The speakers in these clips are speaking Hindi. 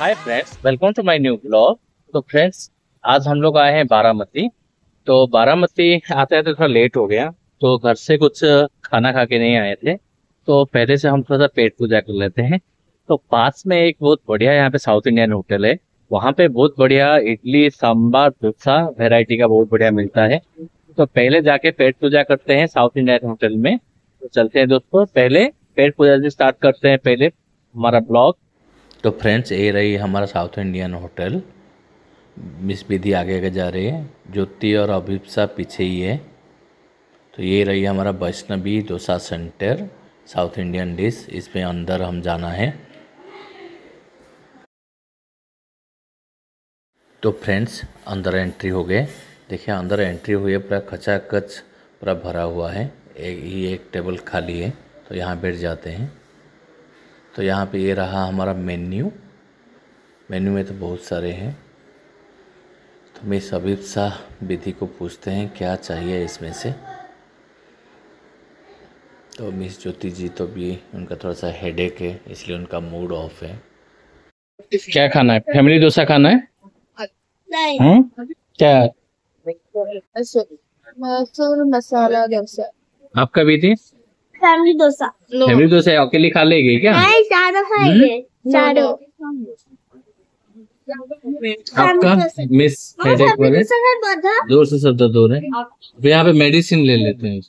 Hi friends, welcome to my new blog. तो फ्रेंड्स, आज हम लोग आए हैं बारामती। तो बारामती आते हैं तो थोड़ा लेट हो गया, तो घर से कुछ खाना खा के नहीं आए थे, तो पहले से हम थोड़ा सा पेट पूजा कर लेते हैं। तो पास में एक बहुत बढ़िया यहाँ पे साउथ इंडियन होटल है, वहाँ पे बहुत बढ़िया इडली सांबार डोसा वेराइटी का बहुत बढ़िया मिलता है। तो पहले जाके पेट पूजा करते हैं साउथ इंडियन होटल में। तो चलते हैं दोस्तों, पहले पेट पूजा से स्टार्ट करते हैं पहले हमारा ब्लॉग। तो फ्रेंड्स, ये रही हमारा south Indian hotel. Miss Vidhi आगे आगे जा रही है, ज्योति और अभिप्सा पीछे ही है। तो ये रही हमारा Vaishnavi dosa centre, south Indian dish. इसमें अंदर हम जाना है। तो फ्रेंड्स, अंदर एंट्री हो गए। देखिए अंदर एंट्री हुई है, पूरा खचाखच पूरा भरा हुआ है। एक टेबल खाली है, तो यहाँ बैठ जाते हैं। तो यहाँ पे ये रहा हमारा मेन्यू में तो बहुत सारे हैं। तो मिस अभिप्सा विधि को पूछते हैं क्या चाहिए इसमें से। तो मिस ज्योति जी तो भी उनका थोड़ा सा हेडेक है, इसलिए उनका मूड ऑफ है। क्या खाना है? फैमिली डोसा खाना है? नहीं। क्या मसूर मसाला डोसा। आपका भी थी? फैमिली डोसा। फैमिली डोसा अकेले खा लेगी क्या? नहीं, चारों खाएंगे। चारों। आपका मिस हेडेक वाले जोर से सब दर्द हो रहे हैं, तो यहाँ पे मेडिसिन ले लेते हैं।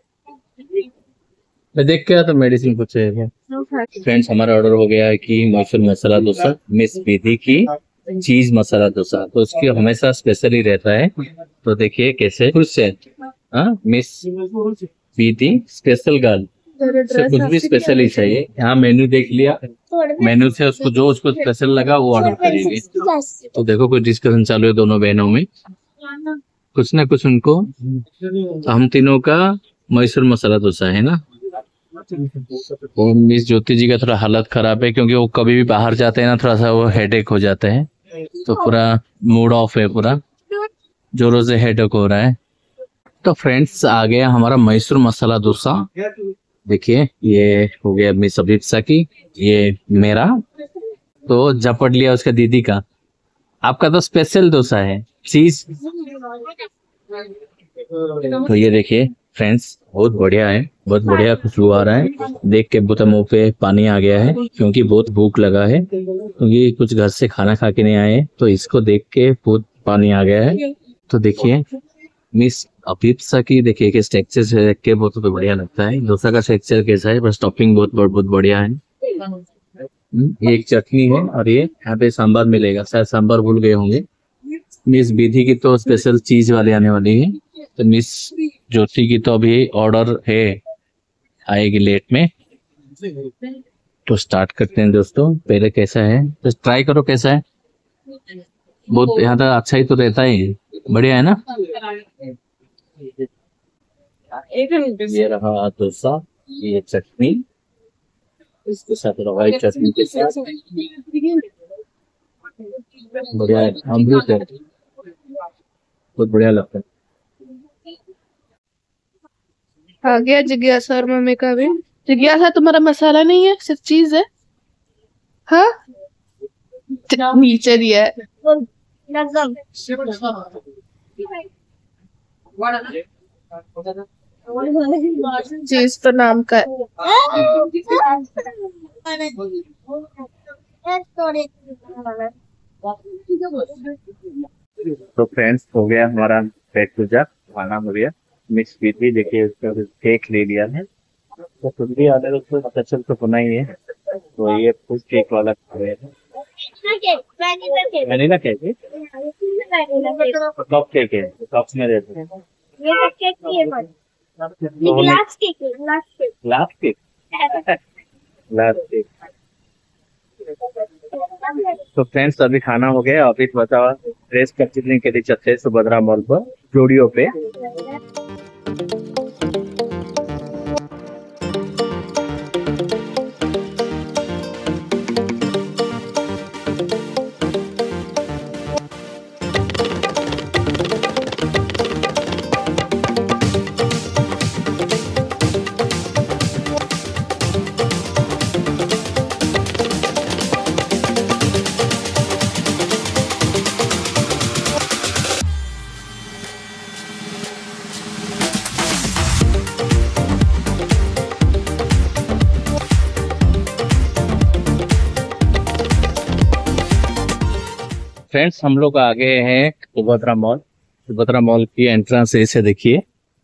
मैं देख के आया तो मेडिसिन कुछ है क्या? फ्रेंड्स, हमारा ऑर्डर हो गया है कि मैसूर मसाला डोसा, मिस विधि की चीज मसाला डोसा। तो उसकी हमेशा स्पेशल ही रहता है। तो देखिए कैसे खुश है। हाँ, मिस विधि स्पेशल गर्ल से कुछ भी स्पेशल ही चाहिए। यहाँ मेन्यू देख लिया, मेन्यू से उसको स्पेशल लगा वो ऑर्डर करेगी। तो देखो कुछ डिस्कशन चालू है दोनों बहनों में, कुछ ना कुछ उनको। तो हम तीनों का मैसूर मसाला डोसा है ना। वो मिस ज्योति जी का थोड़ा हालत खराब है, क्योंकि वो कभी भी बाहर जाते हैं ना, थोड़ा सा वो हेडेक हो जाता है। तो पूरा मूड ऑफ है, पूरा जोरों से हेडेक हो रहा है। तो फ्रेंड्स, आ गया हमारा मैसूर मसाला डोसा। देखिए ये हो गया मिस अभिप्सा की, ये मेरा तो झपट लिया उसका दीदी का। आपका तो स्पेशल डोसा है चीज। तो ये देखिए फ्रेंड्स, बहुत बढ़िया है, बहुत बढ़िया खुशबू आ रहा है। देख के बहुत मुंह पे पानी आ गया है, क्योंकि बहुत भूख लगा है, क्योंकि कुछ घर से खाना खा के नहीं आए। तो इसको देख के बहुत पानी आ गया है। तो देखिए मिस अभिप्सा की, देखिए कि स्ट्रक्चर से देख के बहुत बढ़िया लगता है। डोसा का स्ट्रक्चर कैसा है, बस टॉपिंग बहुत बढ़िया है। एक चटनी है और ये यहाँ पे सांभर मिलेगा, शायद सांभर भूल गए होंगे। मिस विधि की तो स्पेशल चीज वाली आने वाली है। तो मिस ज्योति की तो अभी ऑर्डर है, आएगी लेट में। तो स्टार्ट करते हैं दोस्तों। पहले कैसा है तो ट्राई करो कैसा है। बहुत यहाँ तक अच्छा ही तो रहता है, बढ़िया है ना। ये रहा डोसा, ये चटनी, इसके साथ रवाई चटनी के साथ बढ़िया है। अमृत है, बहुत बढ़िया लगता है। आ गया जिज्ञासा और मम्मी का भी। जिज्ञासा, तुम्हारा मसाला नहीं है, सिर्फ चीज है। हाँ, नीचे दिया है। चीज तो नाम का है। तो फ्रेंड्स, हो गया हमारा पेट पूजा, खाना हो गया। मिस विधि देखिए उसका केक ले लिया है। तो खुद भी आते तो उसको स्पेशल तो होना ही है। तो ये फुल केक वाला खा रहे हैं। वनीला केक है, कप केक है, कप्स में रहते हैं। ग्लास केक है, glass cake. Glass cake, glass cake. तो फ्रेंड्स, अभी खाना हो गया। अभी बताओ ड्रेस परचेजिंग के लिए चलते हैं सुभद्रा मॉल पर, स्टूडियो पे। फ्रेंड्स हम लोग आ गए हैं सुभद्रा मॉल। सुभद्रा मॉल की एंट्रेंस ऐसे देखिए।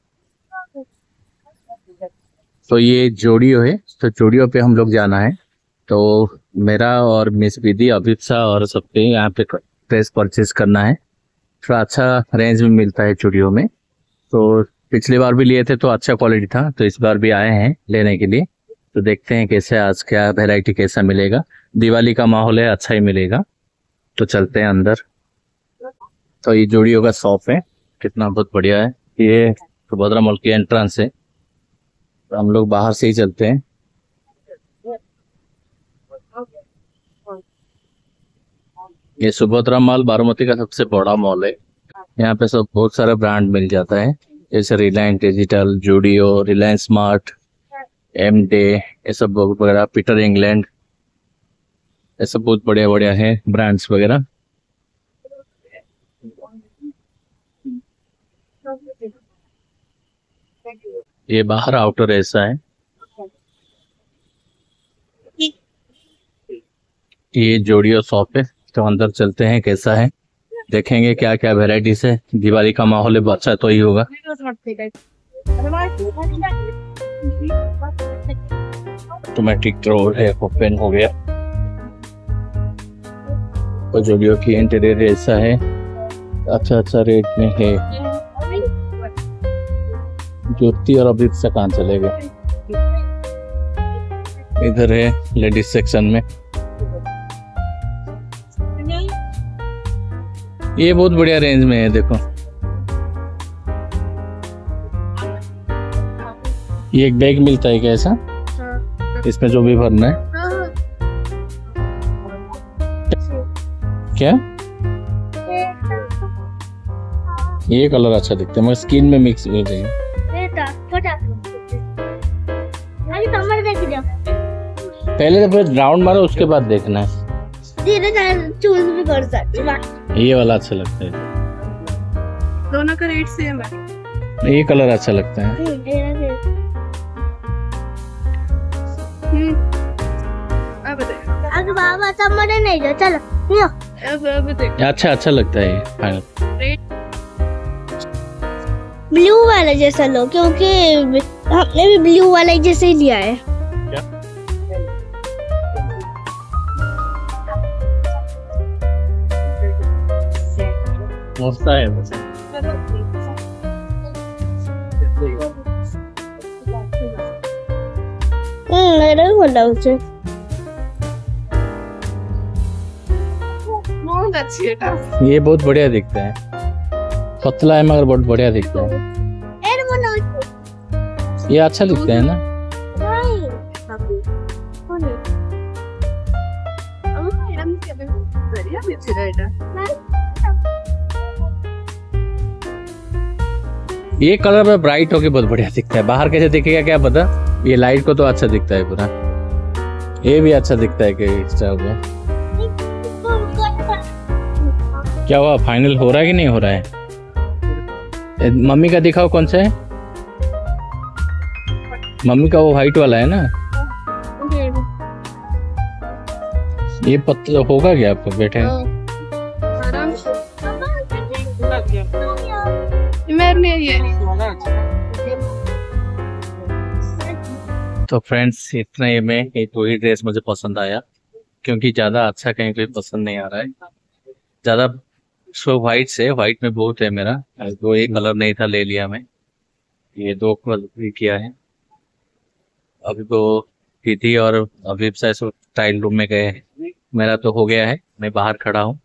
तो ये जोड़ियो है, तो जोड़ियो पे हम लोग जाना है। तो मेरा और मिस विधि, अभिप्सा और सबके यहाँ पे ड्रेस परचेज करना है। थोड़ा अच्छा रेंज में मिलता है जोड़ियो में। तो पिछली बार भी लिए थे तो अच्छा क्वालिटी था, तो इस बार भी आए हैं लेने के लिए। तो देखते हैं कैसे आज क्या वैरायटी कैसा मिलेगा। दिवाली का माहौल है, अच्छा ही मिलेगा। तो चलते हैं अंदर। तो ये जोड़ियो का शॉप है, कितना बहुत बढ़िया है। ये सुभद्रा मॉल की एंट्रेंस है। तो हम लोग बाहर से ही चलते हैं। ये सुभद्रा मॉल बारामती का सबसे बड़ा मॉल है। यहाँ पे सब बहुत सारा ब्रांड मिल जाता है, जैसे Reliance Digital, Zudio, Reliance Smart, एम डे, ये सब वगैरह, पीटर इंग्लैंड, ये सब बहुत बढ़िया बढ़िया है ब्रांड्स वगैरह। ये बाहर आउटर ऐसा है। ये जोड़ियो शॉप है, तो अंदर चलते हैं कैसा है, देखेंगे क्या क्या वेराइटीज है। दिवाली का माहौल है, अच्छा तो ही होगा। ऑटोमेटिक ड्रॉअर है, ओपन हो गया। तो जोड़ियो की इंटीरियर ऐसा है, अच्छा अच्छा रेट में है। ज्योति और अभी से कहाँ चले गए। इधर है लेडीज सेक्शन में। ये बहुत बढ़िया रेंज में है, देखो। ये एक बैग मिलता है क्या ऐसा? इसमें जो भी भरना है। क्या ये कलर अच्छा दिखता है, मगर स्किन में मिक्स हो जाएगा। पहले तो राउंड मारो, उसके बाद देखना है। चूज भी कर सकते। ये वाला अच्छा लगता है। दोनों का रेट सेम है। ये कलर अच्छा लगता है। अब देख, अगर बाबा सब मरे नहीं जो, चलो अब देख। अच्छा लगता है ये फाइनल। ब्लू वाला जैसा लो, क्योंकि हमने भी ब्लू वाला ही जैसे ही लिया है। मस्त है वैसे। मेरा भी बोला उसे। बहुत अच्छी है टॉप। ये बहुत बढ़िया दिखता है, पतला है मगर बहुत बढ़िया दिखता है। ये अच्छा दिखता है ना। ये कलर में ब्राइट होके बहुत बढ़िया दिखता है। बाहर कैसे दिखेगा क्या पता, ये लाइट को तो अच्छा दिखता है पूरा। ये भी अच्छा दिखता है कि स्टाइल में। क्या हुआ, फाइनल हो रहा है कि नहीं हो रहा है? मम्मी का दिखाओ कौन सा है। मम्मी का वो व्हाइट वाला है ना। ये पतला होगा क्या आपको बैठे? आराम से मेरे लिए तो फ्रेंड्स इतने में एक वही ड्रेस मुझे पसंद आया, क्योंकि ज़्यादा अच्छा कहीं कोई पसंद नहीं आ रहा है। ज़्यादा सो वाइट से, वाइट में बहुत है मेरा, वो एक कलर नहीं था, ले लिया मैं। ये दो कलर भी किया है। अभी तो दीदी और अभी से टाइल रूम में गए हैं। मेरा तो हो गया है, मैं बाहर खड़ा हूँ।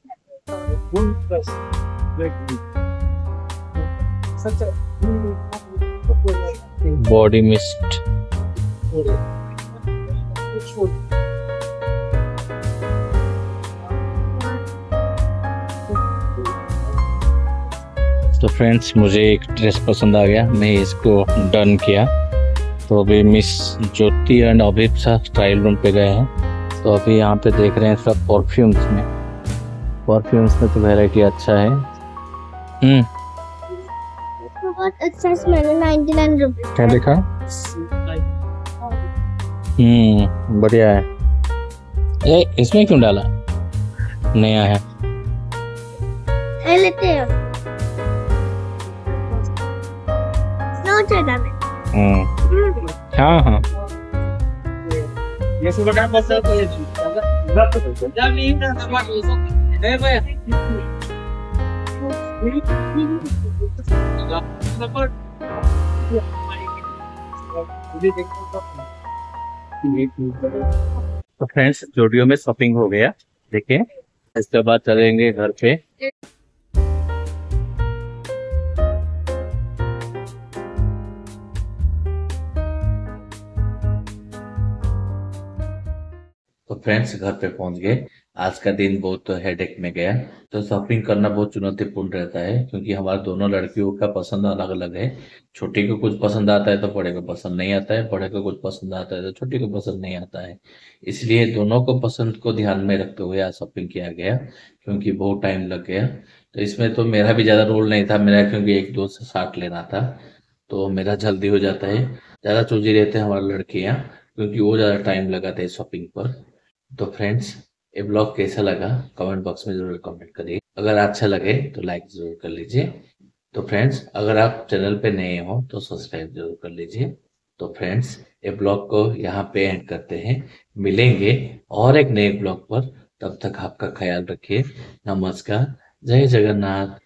बॉडी मिस्ट, तो फ्रेंड्स मुझे एक ड्रेस पसंद आ गया, मैं इसको डन किया। तो अभी मिस ज्योति एंड अभिप सा ट्रायल रूम पे गए हैं। तो अभी यहाँ पे देख रहे हैं सब परफ्यूम्स में। परफ्यूम्स में तो वैरायटी अच्छा है। बहुत अच्छा स्मेल है। 99 रुपए। क्या देखा? बढ़िया है। इसमें क्यों डाला? नया है। ये लेते हैं नो चला में हाँ हाँ तो फ्रेंड्स जूडियो में शॉपिंग हो गया, देखिए इसके बाद चलेंगे घर पे। तो फ्रेंड्स घर पे पहुंच गए। आज का दिन बहुत हेडेक में गया। तो शॉपिंग करना बहुत चुनौतीपूर्ण रहता है क्योंकि हमारे दोनों लड़कियों का पसंद अलग अलग है। छोटी को कुछ पसंद आता है तो बड़े को पसंद नहीं आता है, बड़े को कुछ पसंद आता है तो छोटी को पसंद नहीं आता है। इसलिए दोनों को पसंद को ध्यान में रखते हुए आज शॉपिंग किया गया क्योंकि बहुत टाइम लग गया। तो इसमें तो मेरा भी ज्यादा रोल नहीं था, मेरा क्योंकि एक दो से साथ लेना था तो मेरा जल्दी हो जाता है। ज्यादा चूजी रहते हैं हमारी लड़कियां क्योंकि वो ज्यादा टाइम लगाते हैं शॉपिंग पर। तो फ्रेंड्स ये ब्लॉग कैसा लगा कमेंट बॉक्स में जरूर कमेंट करिए। अगर अच्छा लगे तो लाइक जरूर कर लीजिए। तो फ्रेंड्स अगर आप चैनल पे नए हो तो सब्सक्राइब जरूर कर लीजिए। तो फ्रेंड्स ये ब्लॉग को यहाँ पे एंड करते हैं, मिलेंगे और एक नए ब्लॉग पर। तब तक आपका ख्याल रखिए। नमस्कार, जय जगन्नाथ।